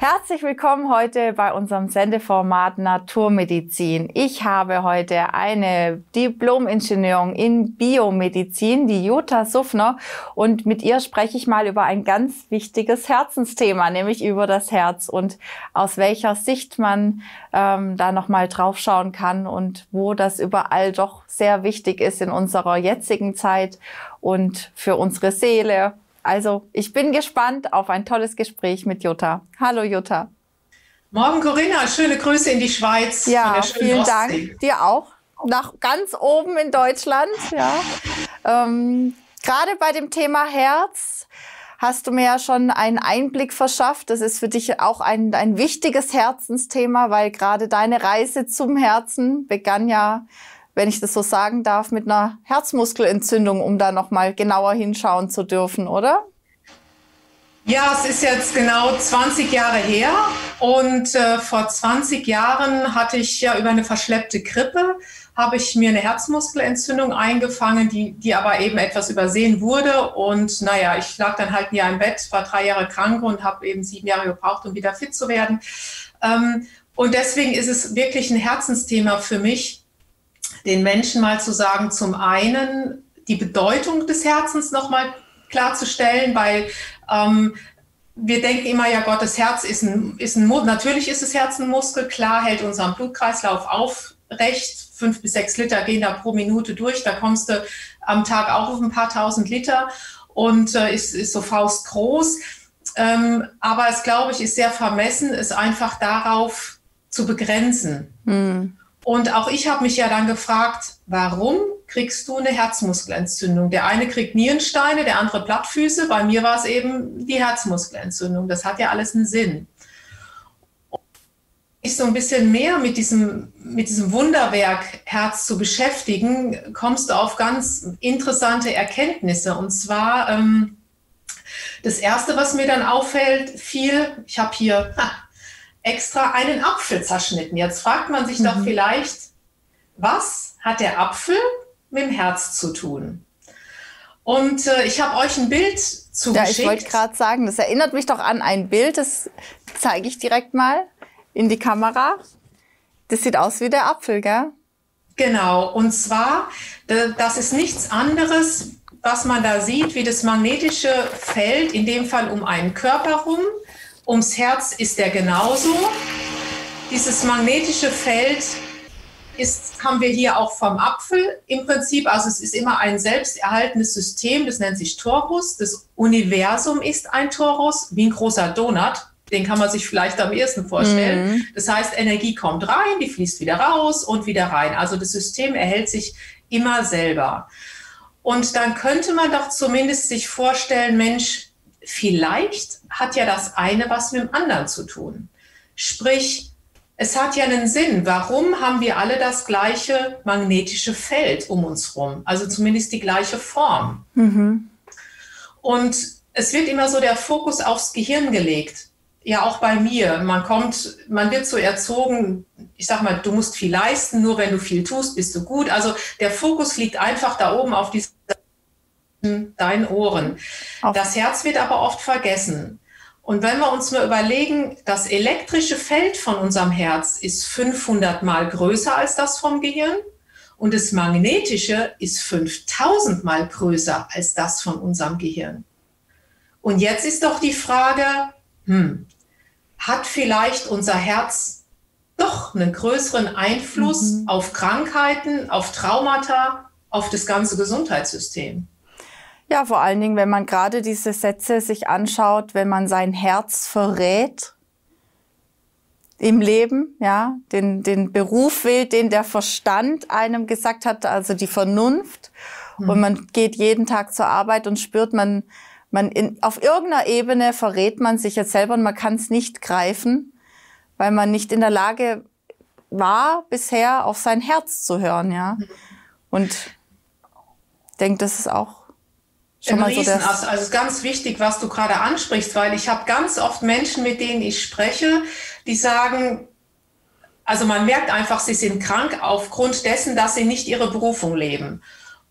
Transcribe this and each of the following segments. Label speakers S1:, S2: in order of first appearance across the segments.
S1: Herzlich willkommen heute bei unserem Sendeformat Naturmedizin. Ich habe heute eine Diplom-Ingenieurin in Biomedizin, die Jutta Suffner, und mit ihr spreche ich mal über ein ganz wichtiges Herzensthema, nämlich über das Herz und aus welcher Sicht man da nochmal drauf schauen kann und wo das überall doch sehr wichtig ist in unserer jetzigen Zeit und für unsere Seele. Also, ich bin gespannt auf ein tolles Gespräch mit Jutta. Hallo Jutta.
S2: Morgen Corinna, schöne Grüße in die Schweiz.
S1: Ja, von der schönen vielen Ostsee. Dank. Dir auch. Nach ganz oben in Deutschland. Ja. Gerade bei dem Thema Herz hast du mir ja schon einen Einblick verschafft. Das ist für dich auch ein wichtiges Herzensthema, weil gerade deine Reise zum Herzen begann ja, wenn ich das so sagen darf, mit einer Herzmuskelentzündung, um da noch mal genauer hinschauen zu dürfen, oder?
S2: Ja, es ist jetzt genau 20 Jahre her und vor 20 Jahren hatte ich ja über eine verschleppte Grippe, habe ich mir eine Herzmuskelentzündung eingefangen, die aber eben etwas übersehen wurde. Und naja, ich lag dann halt ein Jahr im Bett, war 3 Jahre krank und habe eben 7 Jahre gebraucht, um wieder fit zu werden. Und deswegen ist es wirklich ein Herzensthema für mich, den Menschen mal zu sagen, zum einen die Bedeutung des Herzens nochmal klarzustellen, weil wir denken immer, ja Gott, das Herz ist natürlich ist das Herz ein Muskel, klar, hält unseren Blutkreislauf aufrecht, 5 bis 6 Liter gehen da pro Minute durch, da kommst du am Tag auch auf ein paar tausend Liter und ist so faustgroß, aber es, glaube ich, ist sehr vermessen, es einfach darauf zu begrenzen. Und auch ich habe mich ja dann gefragt, warum kriegst du eine Herzmuskelentzündung? Der eine kriegt Nierensteine, der andere Plattfüße. Bei mir war es eben die Herzmuskelentzündung. Das hat ja alles einen Sinn. Und sich so ein bisschen mehr mit diesem Wunderwerk Herz zu beschäftigen, kommst du auf ganz interessante Erkenntnisse. Und zwar das Erste, was mir dann fiel, ich habe hier extra einen Apfel zerschnitten. Jetzt fragt man sich doch vielleicht, was hat der Apfel mit dem Herz zu tun? Und ich habe euch ein Bild zugeschickt.
S1: Ja, ich wollte gerade sagen, das erinnert mich doch an ein Bild, das zeige ich direkt mal in die Kamera. Das sieht aus wie der Apfel, gell?
S2: Genau, und zwar, das ist nichts anderes, was man da sieht, wie das magnetische Feld, in dem Fall um einen Körper rum. Ums Herz ist der genauso. Dieses magnetische Feld haben wir hier auch vom Apfel im Prinzip. Also es ist immer ein selbsterhaltendes System, das nennt sich Torus. Das Universum ist ein Torus, wie ein großer Donut. Den kann man sich vielleicht am ehesten vorstellen. Das heißt, Energie kommt rein, die fließt wieder raus und wieder rein. Also das System erhält sich immer selber. Und dann könnte man doch zumindest sich vorstellen, Mensch, vielleicht hat ja das eine was mit dem anderen zu tun. Sprich, es hat ja einen Sinn. Warum haben wir alle das gleiche magnetische Feld um uns rum? Also zumindest die gleiche Form. Und es wird immer so der Fokus aufs Gehirn gelegt. Ja, auch bei mir. Man wird so erzogen, ich sag mal, du musst viel leisten, nur wenn du viel tust, bist du gut. Also der Fokus liegt einfach da oben auf deinen Ohren. Das Herz wird aber oft vergessen. Und wenn wir uns mal überlegen, das elektrische Feld von unserem Herz ist 500 Mal größer als das vom Gehirn und das magnetische ist 5000 Mal größer als das von unserem Gehirn. Und jetzt ist doch die Frage, hat vielleicht unser Herz doch einen größeren Einfluss auf Krankheiten, auf Traumata, auf das ganze Gesundheitssystem?
S1: Ja, vor allen Dingen, wenn man gerade diese Sätze sich anschaut, wenn man sein Herz verrät im Leben, ja, den Beruf wählt, den der Verstand einem gesagt hat, also die Vernunft, und man geht jeden Tag zur Arbeit und spürt, auf irgendeiner Ebene verrät man sich jetzt selber und man kann es nicht greifen, weil man nicht in der Lage war, bisher auf sein Herz zu hören, ja. Und ich denke, das ist auch schon mal so
S2: also es ist ganz wichtig, was du gerade ansprichst, weil ich habe ganz oft Menschen, mit denen ich spreche, die sagen, also man merkt einfach, sie sind krank aufgrund dessen, dass sie nicht ihre Berufung leben.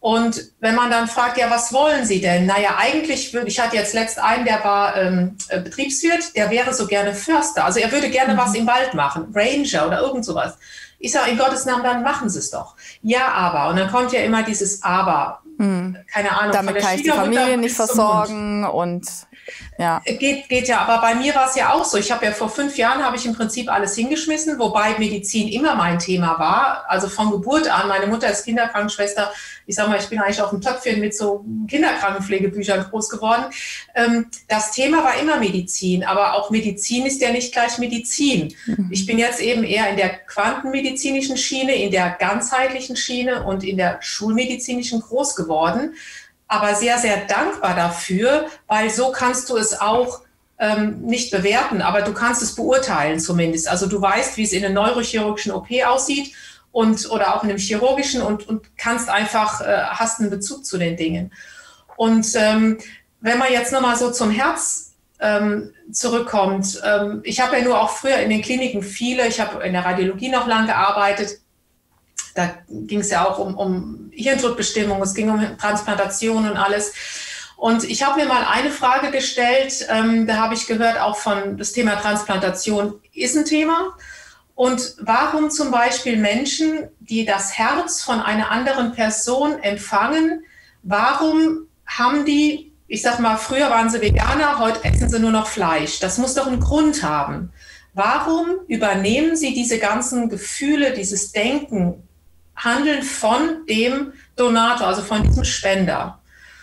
S2: Und wenn man dann fragt, ja, was wollen Sie denn? Naja, eigentlich ich hatte jetzt letzt einen, der war Betriebswirt, der wäre so gerne Förster. Also er würde gerne was im Wald machen, Ranger oder irgend sowas. Ich sage, in Gottes Namen, dann machen Sie es doch. Ja, aber. Und dann kommt ja immer dieses Aber. Keine Ahnung.
S1: Damit kann ich die Familie nicht versorgen und ja.
S2: Geht ja, aber bei mir war es ja auch so. Ich habe ja vor 5 Jahren habe ich im Prinzip alles hingeschmissen, wobei Medizin immer mein Thema war. Also von Geburt an. Meine Mutter ist Kinderkrankenschwester. Ich sage mal, ich bin eigentlich auf dem Töpfchen mit so Kinderkrankenpflegebüchern groß geworden. Das Thema war immer Medizin, aber auch Medizin ist ja nicht gleich Medizin. Ich bin jetzt eben eher in der quantenmedizinischen Schiene, in der ganzheitlichen Schiene und in der schulmedizinischen groß geworden. Aber sehr, sehr dankbar dafür, weil so kannst du es auch nicht bewerten, aber du kannst es beurteilen zumindest. Also du weißt, wie es in einem neurochirurgischen OP aussieht oder auch in einem chirurgischen und kannst einfach, hast einen Bezug zu den Dingen. Und wenn man jetzt nochmal so zum Herz zurückkommt, ich habe ja nur auch früher in den Kliniken ich habe in der Radiologie noch lang gearbeitet. Da ging es ja auch um Hirntodbestimmung, es ging um Transplantation und alles. Und ich habe mir mal eine Frage gestellt, da habe ich gehört, auch das Thema Transplantation ist ein Thema. Und warum zum Beispiel Menschen, die das Herz von einer anderen Person empfangen, warum haben die, ich sag mal, früher waren sie Veganer, heute essen sie nur noch Fleisch. Das muss doch einen Grund haben. Warum übernehmen sie diese ganzen Gefühle, dieses Denken, Handeln von dem Donator, also von diesem Spender?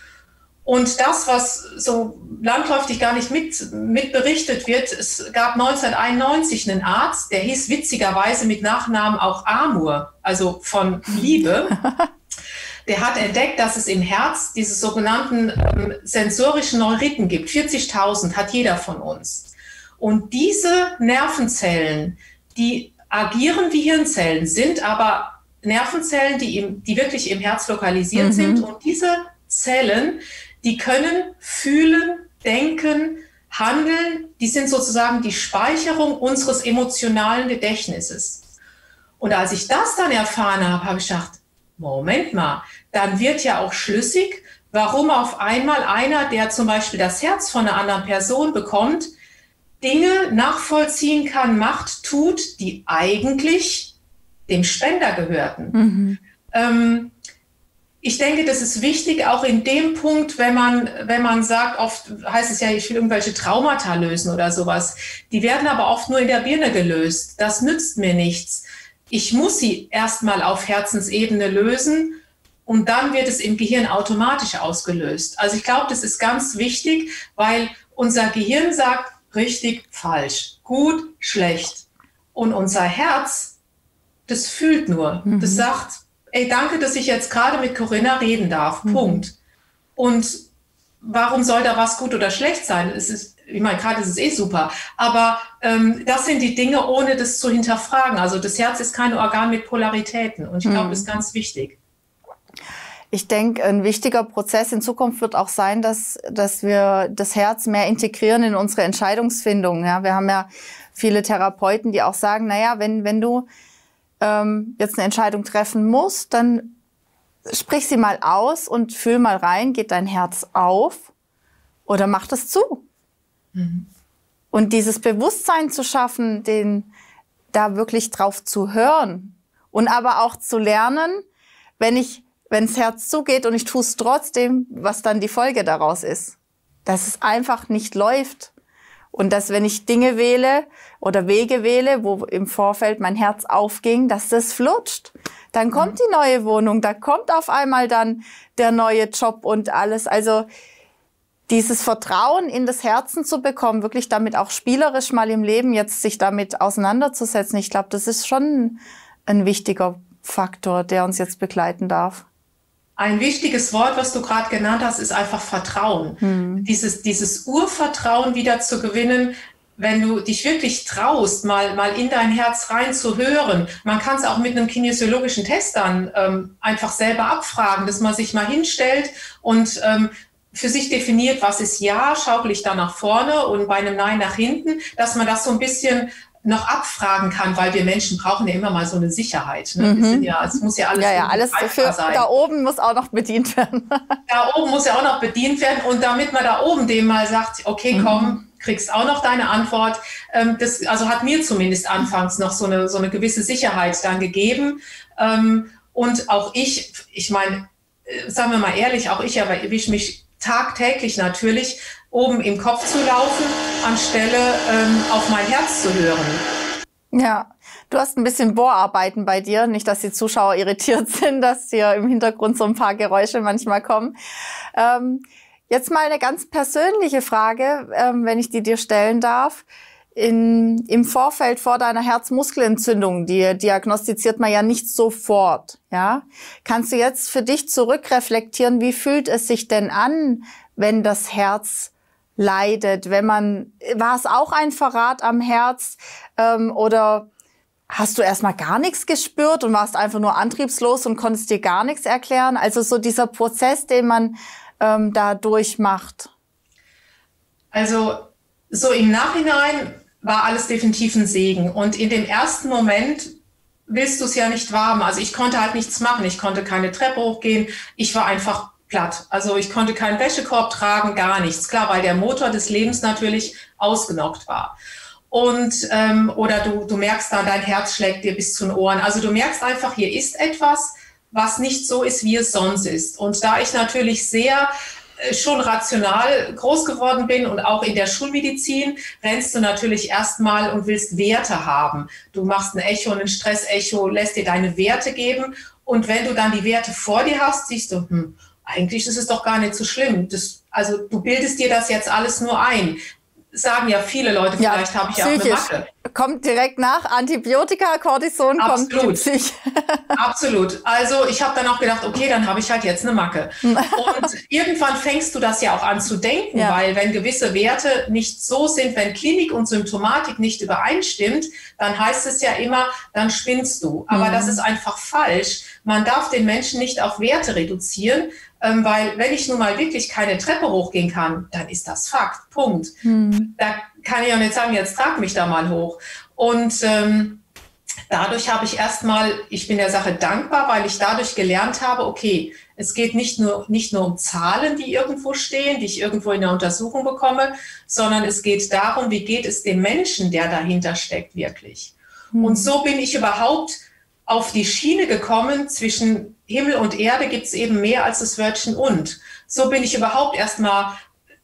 S2: Und das, was so landläufig gar nicht mit berichtet wird, es gab 1991 einen Arzt, der hieß witzigerweise mit Nachnamen auch Amur, also von Liebe. Der hat entdeckt, dass es im Herz diese sogenannten sensorischen Neuriten gibt. 40.000 hat jeder von uns. Und diese Nervenzellen, die agieren wie Hirnzellen, sind aber Nervenzellen, die wirklich im Herz lokalisiert sind. Und diese Zellen, die können fühlen, denken, handeln. Die sind sozusagen die Speicherung unseres emotionalen Gedächtnisses. Und als ich das dann erfahren habe, habe ich gedacht, Moment mal, dann wird ja auch schlüssig, warum auf einmal einer, der zum Beispiel das Herz von einer anderen Person bekommt, Dinge nachvollziehen kann, macht, tut, die eigentlich dem Spender gehörten. Ich denke, das ist wichtig, auch in dem Punkt, wenn man sagt, oft heißt es ja, ich will irgendwelche Traumata lösen oder sowas. Die werden aber oft nur in der Birne gelöst. Das nützt mir nichts. Ich muss sie erstmal auf Herzensebene lösen und dann wird es im Gehirn automatisch ausgelöst. Also ich glaube, das ist ganz wichtig, weil unser Gehirn sagt richtig, falsch, gut, schlecht. Und unser Herz, das fühlt nur. Das sagt, ey, danke, dass ich jetzt gerade mit Corinna reden darf. Punkt. Und warum soll da was gut oder schlecht sein? Ich meine, gerade ist es eh super. Aber das sind die Dinge, ohne das zu hinterfragen. Also das Herz ist kein Organ mit Polaritäten. Und ich glaube, das ist ganz wichtig.
S1: Ich denke, ein wichtiger Prozess in Zukunft wird auch sein, dass wir das Herz mehr integrieren in unsere Entscheidungsfindung. Ja, wir haben ja viele Therapeuten, die auch sagen, naja, wenn du jetzt eine Entscheidung treffen musst, dann sprich sie mal aus und fühl mal rein, geht dein Herz auf oder mach das zu? Und dieses Bewusstsein zu schaffen, da wirklich drauf zu hören und aber auch zu lernen, wenn das Herz zugeht und ich tue es trotzdem, was dann die Folge daraus ist. Dass es einfach nicht läuft. Und dass, wenn ich Dinge wähle oder Wege wähle, wo im Vorfeld mein Herz aufging, dass das flutscht. Dann kommt die neue Wohnung, da kommt auf einmal dann der neue Job und alles. Also dieses Vertrauen in das Herzen zu bekommen, wirklich damit auch spielerisch mal im Leben jetzt sich damit auseinanderzusetzen. Ich glaube, das ist schon ein wichtiger Faktor, der uns jetzt begleiten darf.
S2: Ein wichtiges Wort, was du gerade genannt hast, ist einfach Vertrauen. Dieses Urvertrauen wieder zu gewinnen, wenn du dich wirklich traust, mal in dein Herz rein zu hören. Man kann es auch mit einem kinesiologischen Test dann einfach selber abfragen, dass man sich mal hinstellt und für sich definiert, was ist Ja, schaukel ich da nach vorne und bei einem Nein nach hinten, dass man das so ein bisschen noch abfragen kann, weil wir Menschen brauchen ja immer mal so eine Sicherheit. Ne? Wir sind ja, es muss ja alles,
S1: alles für sein. Da oben muss auch noch bedient werden.
S2: Da oben muss ja auch noch bedient werden. Und damit man da oben dem mal sagt, okay, komm, kriegst auch noch deine Antwort. Das also hat mir zumindest anfangs noch so eine gewisse Sicherheit dann gegeben. Und auch ich meine, sagen wir mal ehrlich, auch ich erwische mich tagtäglich natürlich, oben im Kopf zu laufen, anstelle auf mein Herz zu hören.
S1: Ja, du hast ein bisschen Bohrarbeiten bei dir. Nicht, dass die Zuschauer irritiert sind, dass hier im Hintergrund so ein paar Geräusche manchmal kommen. Jetzt mal eine ganz persönliche Frage, wenn ich die dir stellen darf. Im Vorfeld vor deiner Herzmuskelentzündung, die diagnostiziert man ja nicht sofort, ja? Kannst du jetzt für dich zurückreflektieren, wie fühlt es sich denn an, wenn das Herz leidet? War es auch ein Verrat am Herz, oder hast du erstmal gar nichts gespürt und warst einfach nur antriebslos und konntest dir gar nichts erklären? Also so dieser Prozess, den man da durchmacht.
S2: Also so im Nachhinein war alles definitiv ein Segen. Und in dem ersten Moment willst du es ja nicht wahrhaben. Also ich konnte halt nichts machen. Ich konnte keine Treppe hochgehen. Ich war einfach platt. Also ich konnte keinen Wäschekorb tragen, gar nichts. Klar, weil der Motor des Lebens natürlich ausgenockt war. Und oder du merkst dann, dein Herz schlägt dir bis zu den Ohren. Also du merkst einfach, hier ist etwas, was nicht so ist, wie es sonst ist. Und da ich natürlich sehr schon rational groß geworden bin und auch in der Schulmedizin, rennst du natürlich erstmal und willst Werte haben. Du machst ein Echo, ein Stressecho, lässt dir deine Werte geben. Und wenn du dann die Werte vor dir hast, siehst du, eigentlich ist es doch gar nicht so schlimm. Also du bildest dir das jetzt alles nur ein. Sagen ja viele Leute, vielleicht habe ich ja auch eine Macke.
S1: Kommt direkt nach Antibiotika, Cortison, kommt Psych.
S2: Absolut. Also ich habe dann auch gedacht, okay, dann habe ich halt jetzt eine Macke. Und irgendwann fängst du das ja auch an zu denken, weil wenn gewisse Werte nicht so sind, wenn Klinik und Symptomatik nicht übereinstimmt, dann heißt es ja immer, dann spinnst du. Aber das ist einfach falsch. Man darf den Menschen nicht auf Werte reduzieren, weil wenn ich nun mal wirklich keine Treppe hochgehen kann, dann ist das Fakt, Punkt. Da kann ich auch nicht sagen, jetzt trag mich da mal hoch. Und dadurch habe ich ich bin der Sache dankbar, weil ich dadurch gelernt habe, okay, es geht nicht nur um Zahlen, die irgendwo stehen, die ich irgendwo in der Untersuchung bekomme, sondern es geht darum, wie geht es dem Menschen, der dahinter steckt, wirklich. Und so bin ich überhaupt auf die Schiene gekommen, zwischen Himmel und Erde gibt es eben mehr als das Wörtchen und. So bin ich überhaupt erstmal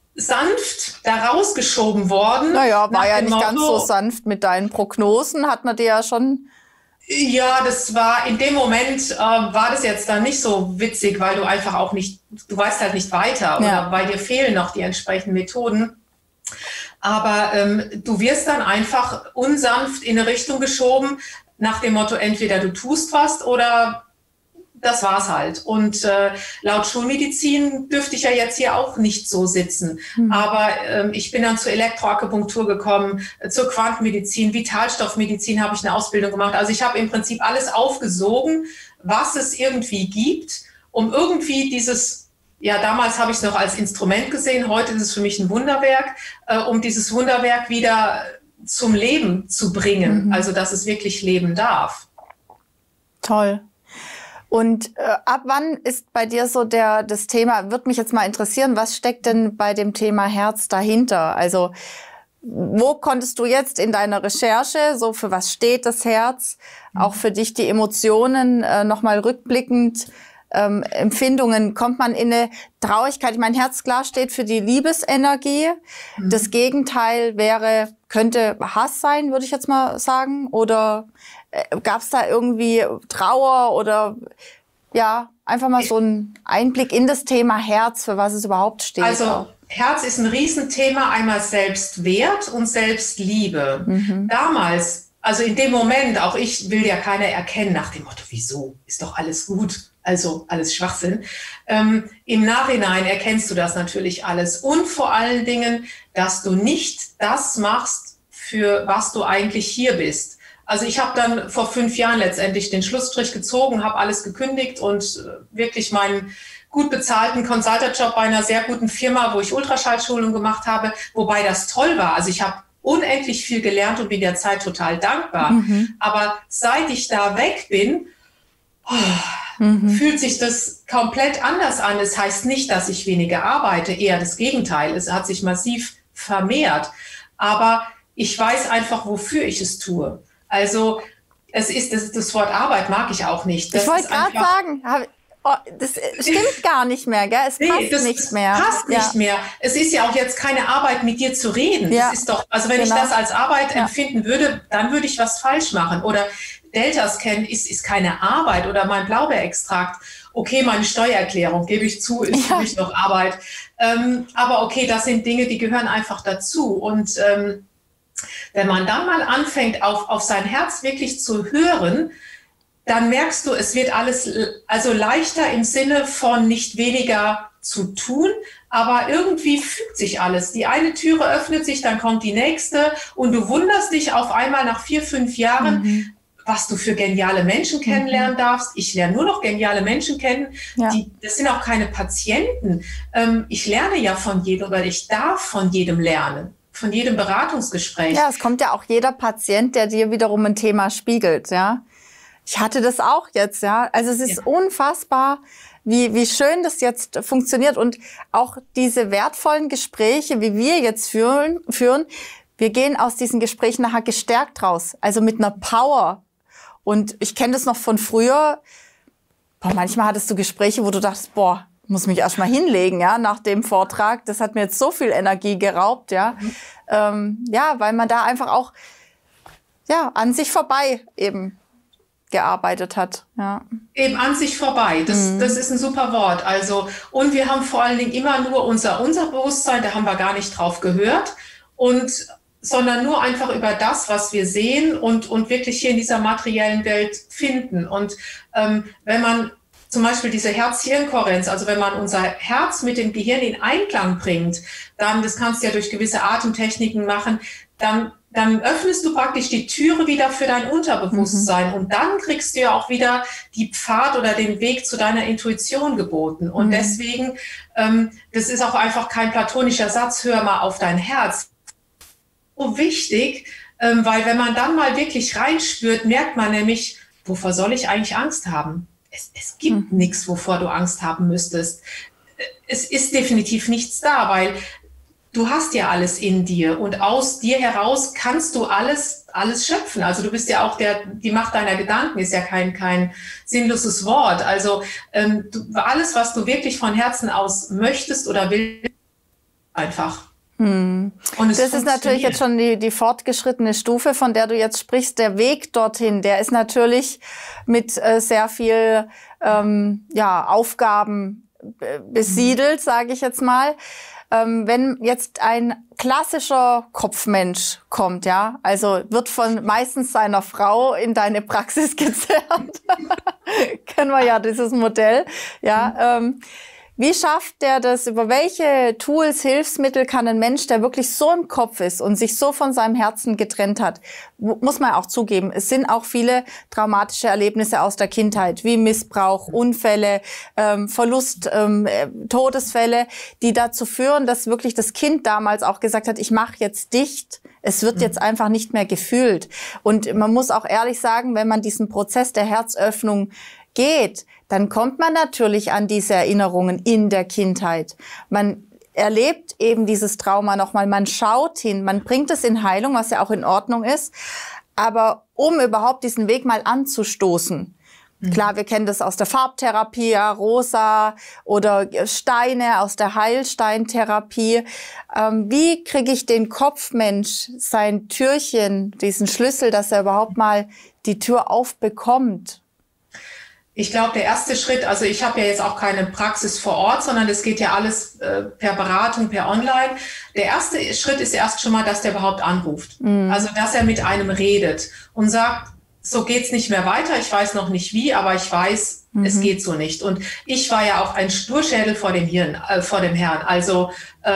S2: sanft da rausgeschoben worden.
S1: Naja, war ja nicht ganz so sanft mit deinen Prognosen, hat man dir ja schon...
S2: Ja, das war, in dem Moment war das jetzt dann nicht so witzig, weil du einfach auch nicht, du weißt halt nicht weiter oder weil dir fehlen noch die entsprechenden Methoden. Aber du wirst dann einfach unsanft in eine Richtung geschoben, nach dem Motto, entweder du tust was oder das war's halt. Und laut Schulmedizin dürfte ich ja jetzt hier auch nicht so sitzen. Aber ich bin dann zur Elektroakupunktur gekommen, zur Quantenmedizin, Vitalstoffmedizin habe ich eine Ausbildung gemacht. Also ich habe im Prinzip alles aufgesogen, was es irgendwie gibt, um irgendwie dieses, ja damals habe ich es noch als Instrument gesehen, heute ist es für mich ein Wunderwerk, um dieses Wunderwerk wieder zum Leben zu bringen, also dass es wirklich leben darf.
S1: Toll. Und ab wann ist bei dir so das Thema, würde mich jetzt mal interessieren, was steckt denn bei dem Thema Herz dahinter? Also wo konntest du jetzt in deiner Recherche, so für was steht das Herz, auch für dich die Emotionen, nochmal rückblickend, Empfindungen, kommt man in eine Traurigkeit? Ich meine, Herz klar steht für die Liebesenergie. Das Gegenteil könnte Hass sein, würde ich jetzt mal sagen. Oder gab es da irgendwie Trauer oder ja, einfach mal so einen Einblick in das Thema Herz, für was es überhaupt steht?
S2: Also Herz ist ein Riesenthema, einmal Selbstwert und Selbstliebe. Damals, also in dem Moment, auch ich will ja keiner erkennen nach dem Motto, wieso, ist doch alles gut. Also alles Schwachsinn. Im Nachhinein erkennst du das natürlich alles. Und vor allen Dingen, dass du nicht das machst, für was du eigentlich hier bist. Also ich habe dann vor 5 Jahren letztendlich den Schlussstrich gezogen, habe alles gekündigt und wirklich meinen gut bezahlten Consultant-Job bei einer sehr guten Firma, wo ich Ultraschallschulung gemacht habe, wobei das toll war. Also ich habe unendlich viel gelernt und bin der Zeit total dankbar. Aber seit ich da weg bin, fühlt sich das komplett anders an. Es heißt nicht, dass ich weniger arbeite, eher das Gegenteil. Es hat sich massiv vermehrt. Aber ich weiß einfach, wofür ich es tue. Also das Wort Arbeit mag ich auch nicht.
S1: Ich wollte gerade sagen, das stimmt gar nicht mehr, gell? Es passt nicht mehr.
S2: Passt nicht mehr. Es ist ja auch jetzt keine Arbeit, mit dir zu reden.
S1: Ja.
S2: Das ist doch, also wenn ich das als Arbeit empfinden würde, dann würde ich was falsch machen. Oder Delta-Scan ist keine Arbeit oder mein Blaubeerextrakt. Okay, meine Steuererklärung, gebe ich zu, ist für mich noch Arbeit. Aber okay, das sind Dinge, die gehören einfach dazu. Und wenn man dann mal anfängt, auf sein Herz wirklich zu hören, dann merkst du, es wird alles also leichter im Sinne von nicht weniger zu tun, aber irgendwie fügt sich alles. Die eine Türe öffnet sich, dann kommt die nächste und du wunderst dich auf einmal nach 4, 5 Jahren, was du für geniale Menschen kennenlernen darfst. Ich lerne nur noch geniale Menschen kennen. Ja. Das sind auch keine Patienten. Ich lerne ja von jedem, oder ich darf von jedem lernen, von jedem Beratungsgespräch.
S1: Ja, es kommt ja auch jeder Patient, der dir wiederum ein Thema spiegelt, ja. Ich hatte das auch jetzt, ja. Also es ist unfassbar, wie schön das jetzt funktioniert und auch diese wertvollen Gespräche, wie wir jetzt führen. Wir gehen aus diesen Gesprächen nachher gestärkt raus, also mit einer Power. Und ich kenne das noch von früher. Manchmal hattest du Gespräche, wo du dachtest, muss mich erst mal hinlegen, ja, nach dem Vortrag. Das hat mir jetzt so viel Energie geraubt, ja. Weil man da einfach auch, an sich vorbei eben gearbeitet hat, ja.
S2: Eben an sich vorbei, das ist ein super Wort. Also, und wir haben vor allen Dingen immer nur unser Bewusstsein, da haben wir gar nicht drauf gehört, sondern nur einfach über das, was wir sehen und wirklich hier in dieser materiellen Welt finden. Und wenn man zum Beispiel diese Herz-Hirn-Kohärenz, also wenn man unser Herz mit dem Gehirn in Einklang bringt, dann, das kannst du ja durch gewisse Atemtechniken machen, dann öffnest du praktisch die Türe wieder für dein Unterbewusstsein und dann kriegst du ja auch wieder die Pfad oder den Weg zu deiner Intuition geboten. Und deswegen, das ist auch einfach kein platonischer Satz, hör mal auf dein Herz. So wichtig, weil wenn man dann mal wirklich reinspürt, merkt man nämlich, wovor soll ich eigentlich Angst haben? Es gibt nichts, wovor du Angst haben müsstest. Es ist definitiv nichts da, weil du hast ja alles in dir und aus dir heraus kannst du alles schöpfen. Also du bist ja auch die Macht deiner Gedanken ist ja kein sinnloses Wort. Also alles, was du wirklich von Herzen aus möchtest oder willst, einfach.
S1: Und das ist natürlich jetzt schon die fortgeschrittene Stufe, von der du jetzt sprichst. Der Weg dorthin, der ist natürlich mit sehr viel Aufgaben besiedelt, sage ich jetzt mal. Wenn jetzt ein klassischer Kopfmensch kommt, ja, also wird von meistens seiner Frau in deine Praxis gezerrt. Kennen wir ja dieses Modell, ja. Wie schafft der das? Über welche Tools, Hilfsmittel kann ein Mensch, der wirklich so im Kopf ist und sich so von seinem Herzen getrennt hat, muss man auch zugeben, es sind auch viele traumatische Erlebnisse aus der Kindheit, wie Missbrauch, Unfälle, Verlust, Todesfälle, die dazu führen, dass wirklich das Kind damals auch gesagt hat, ich mache jetzt dicht, es wird jetzt einfach nicht mehr gefühlt. Und man muss auch ehrlich sagen, wenn man diesen Prozess der Herzöffnung geht, dann kommt man natürlich an diese Erinnerungen in der Kindheit. Man erlebt eben dieses Trauma nochmal, man schaut hin, man bringt es in Heilung, was ja auch in Ordnung ist. Aber um überhaupt diesen Weg mal anzustoßen, klar, wir kennen das aus der Farbtherapie, ja, Rosa oder Steine aus der Heilsteintherapie. Wie kriege ich den Kopfmensch, sein Türchen, diesen Schlüssel, dass er überhaupt mal die Tür aufbekommt?
S2: Ich glaube, der erste Schritt, also ich habe ja jetzt auch keine Praxis vor Ort, sondern das geht ja alles per Beratung, per Online. Der erste Schritt ist erst schon mal, dass der überhaupt anruft. Also, dass er mit einem redet und sagt, so geht's nicht mehr weiter. Ich weiß noch nicht wie, aber ich weiß, es geht so nicht. Und ich war ja auch ein Sturschädel vor dem Herrn. Also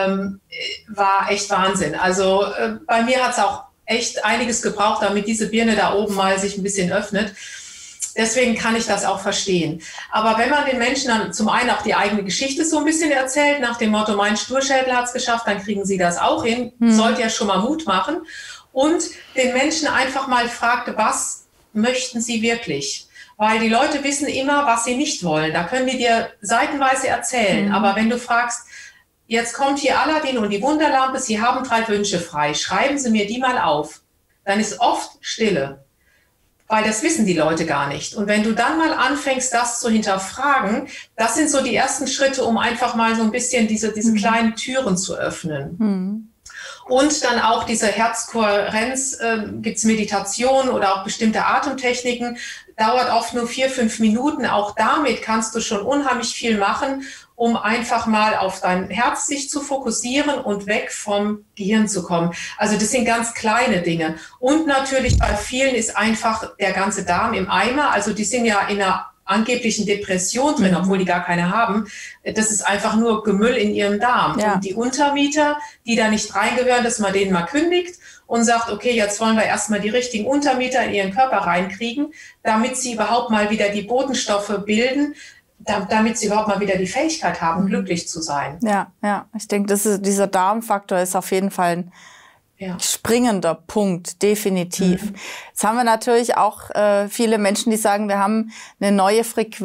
S2: war echt Wahnsinn. Also bei mir hat's auch echt einiges gebraucht, damit diese Birne da oben mal sich ein bisschen öffnet. Deswegen kann ich das auch verstehen. Aber wenn man den Menschen dann zum einen auch die eigene Geschichte so ein bisschen erzählt, nach dem Motto, mein Sturschädel hat es geschafft, dann kriegen sie das auch hin, sollte ja schon mal Mut machen. Und den Menschen einfach mal fragt, was möchten sie wirklich? Weil die Leute wissen immer, was sie nicht wollen. Da können die dir seitenweise erzählen. Aber wenn du fragst, jetzt kommt hier Aladdin und die Wunderlampe, Sie haben 3 Wünsche frei, schreiben Sie mir die mal auf. Dann ist oft Stille, weil das wissen die Leute gar nicht. Und wenn du dann mal anfängst, das zu hinterfragen, das sind so die ersten Schritte, um einfach mal so ein bisschen diese kleinen Türen zu öffnen. Und dann auch diese Herzkohärenz, gibt es Meditation oder auch bestimmte Atemtechniken, dauert oft nur 4-5 Minuten. Auch damit kannst du schon unheimlich viel machen, um einfach mal auf dein Herz sich zu fokussieren und weg vom Gehirn zu kommen. Also das sind ganz kleine Dinge. Und natürlich bei vielen ist einfach der ganze Darm im Eimer. Also die sind ja in einer angeblichen Depression drin, obwohl die gar keine haben. Das ist einfach nur Gemüll in ihrem Darm. Ja. Und die Untermieter, die da nicht reingehören, dass man denen mal kündigt und sagt, okay, jetzt wollen wir erstmal die richtigen Untermieter in ihren Körper reinkriegen, damit sie überhaupt mal wieder die Botenstoffe bilden, damit sie überhaupt mal wieder die Fähigkeit haben, glücklich zu sein.
S1: Ja, ja. Ich denke, dieser Darmfaktor ist auf jeden Fall ein springender Punkt, definitiv. Jetzt haben wir natürlich auch viele Menschen, die sagen, wir haben eine neue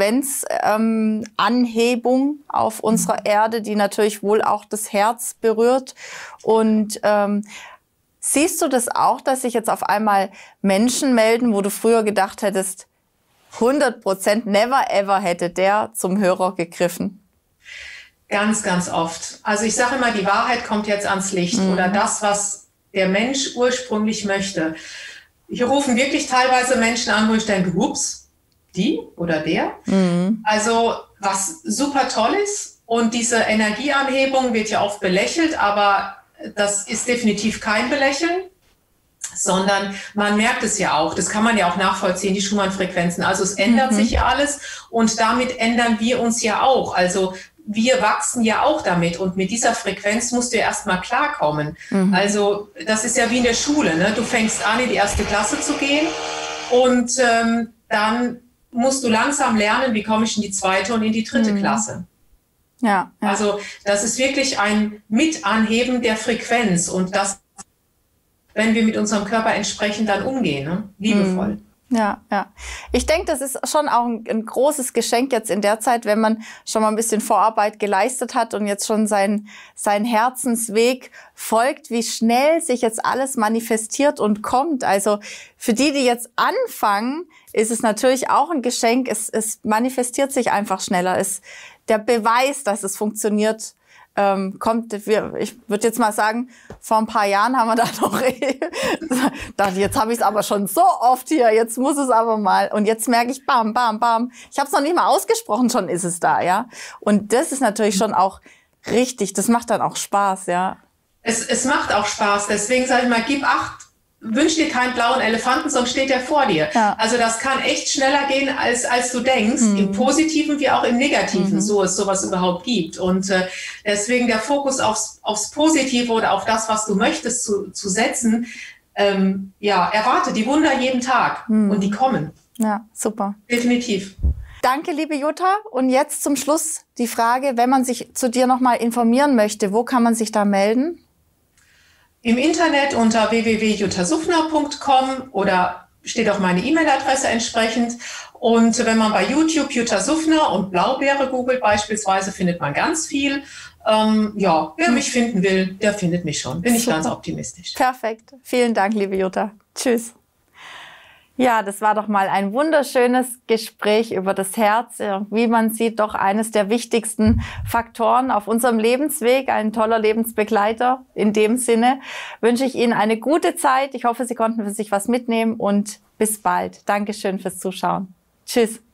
S1: Frequenzanhebung auf unserer Erde, die natürlich wohl auch das Herz berührt. Und siehst du das auch, dass sich jetzt auf einmal Menschen melden, wo du früher gedacht hättest, 100% never ever hätte der zum Hörer gegriffen?
S2: Ganz, ganz oft. Also ich sage immer, die Wahrheit kommt jetzt ans Licht oder das, was der Mensch ursprünglich möchte. Hier rufen wirklich teilweise Menschen an, wo ich denke, ups, die oder der. Also was super toll ist. Und diese Energieanhebung wird ja oft belächelt, aber das ist definitiv kein Belächeln, sondern man merkt es ja auch, das kann man ja auch nachvollziehen, die Schumann-Frequenzen. Also es ändert sich ja alles und damit ändern wir uns ja auch. Also wir wachsen ja auch damit und mit dieser Frequenz musst du ja erstmal klarkommen. Also das ist ja wie in der Schule, ne? Du fängst an, in die 1. Klasse zu gehen und dann musst du langsam lernen, wie komme ich in die 2. und in die 3. Klasse. Ja. Also das ist wirklich ein Mitanheben der Frequenz und das, wenn wir mit unserem Körper entsprechend dann umgehen, ne? Liebevoll.
S1: Ja, ja. Ich denke, das ist schon auch ein großes Geschenk jetzt in der Zeit, wenn man schon mal ein bisschen Vorarbeit geleistet hat und jetzt schon sein Herzensweg folgt, wie schnell sich jetzt alles manifestiert und kommt. Also für die jetzt anfangen, ist es natürlich auch ein Geschenk. Es manifestiert sich einfach schneller. Der Beweis, dass es funktioniert, kommt, ich würde jetzt mal sagen, vor ein paar Jahren haben wir da noch, dachte, jetzt habe ich es aber schon so oft hier, jetzt muss es aber mal. Und jetzt merke ich, bam, bam, bam. Ich habe es noch nicht mal ausgesprochen, schon ist es da, ja. Und das ist natürlich schon auch richtig, das macht dann auch Spaß, ja.
S2: Es macht auch Spaß, deswegen sage ich mal, gib Acht. Wünsch dir keinen blauen Elefanten, sonst steht er vor dir. Ja. Also das kann echt schneller gehen, als du denkst, im Positiven wie auch im Negativen, so es sowas überhaupt gibt. Und deswegen der Fokus aufs Positive oder auf das, was du möchtest, zu setzen, erwarte die Wunder jeden Tag und die kommen.
S1: Ja, super.
S2: Definitiv.
S1: Danke, liebe Jutta. Und jetzt zum Schluss die Frage, wenn man sich zu dir nochmal informieren möchte, wo kann man sich da melden?
S2: Im Internet unter www.juttasufner.com oder steht auch meine E-Mail-Adresse entsprechend. Und wenn man bei YouTube Jutta Suffner und Blaubeere googelt beispielsweise, findet man ganz viel. Wer mich finden will, der findet mich schon. Bin ich ganz optimistisch.
S1: Perfekt. Vielen Dank, liebe Jutta. Tschüss. Ja, das war doch mal ein wunderschönes Gespräch über das Herz. Wie man sieht, doch eines der wichtigsten Faktoren auf unserem Lebensweg. Ein toller Lebensbegleiter. In dem Sinne wünsche ich Ihnen eine gute Zeit. Ich hoffe, Sie konnten für sich was mitnehmen und bis bald. Dankeschön fürs Zuschauen. Tschüss.